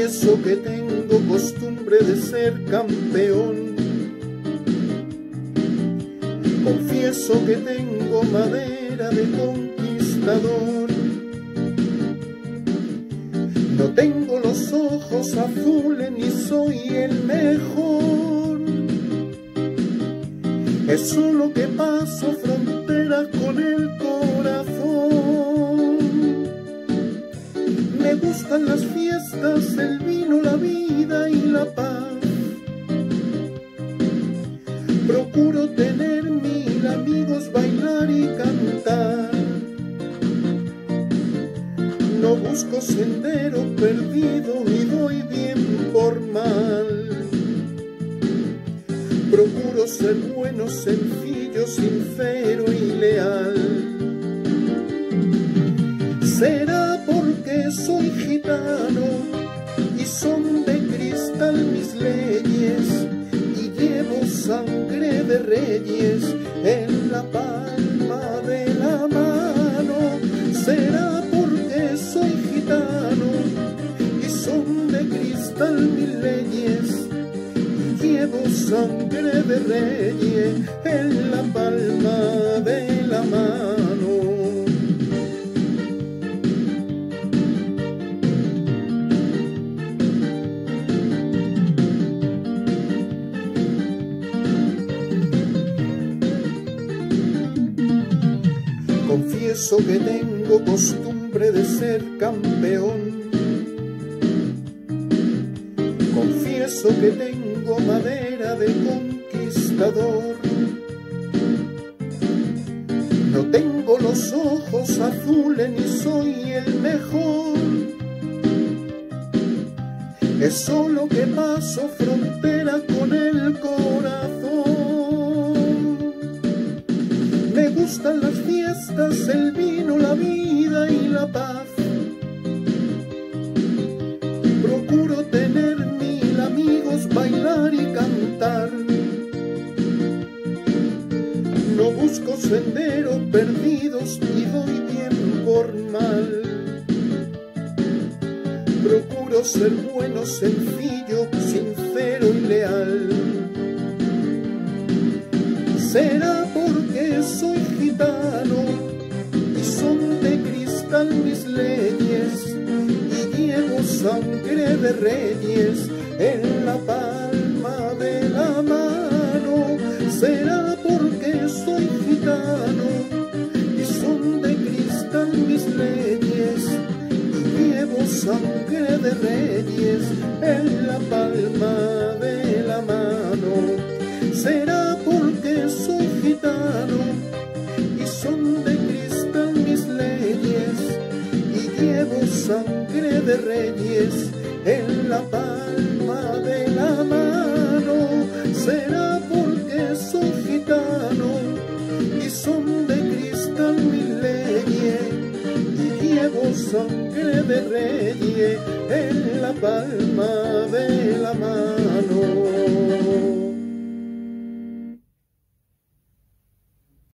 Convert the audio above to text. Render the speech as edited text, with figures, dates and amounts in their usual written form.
Confieso que tengo costumbre de ser campeón. Confieso que tengo madera de conquistador. No tengo los ojos azules ni soy el mejor. Es solo que paso fronteras con el corazón. Me gustan las fiestas, el vino, la vida y la paz. Procuro tener 1000 amigos, bailar y cantar. No busco sendero perdido y doy bien por mal. Procuro ser bueno, sencillo, sincero y leal. Será porque soy gitano y son de cristal mis leyes, y llevo sangre de reyes en la palma de la mano. Será porque soy gitano y son de cristal mis leyes, y llevo sangre de reyes en la palma de la mano. Confieso que tengo costumbre de ser campeón. Confieso que tengo madera de conquistador. No tengo los ojos azules ni soy el mejor. Es solo que paso frontera con el corazón. Me gustan las fiestas, el vino, la vida y la paz. Procuro tener 1000 amigos, bailar y cantar. No busco senderos perdidos y doy bien por mal. Procuro ser bueno, sencillo, sincero y leal. Será porque soy gitano y son de cristal mis leyes, y llevo sangre de reyes en la palma de la mano. Será porque soy gitano y son de cristal mis leyes, y llevo sangre de reyes en la palma de la mano. Será porque soy gitano y son de cristal mis leyes, y llevo sangre de reyes en la palma de la mano. Será porque soy gitano y son de cristal mis leyes, y llevo sangre de reyes en la palma de la mano.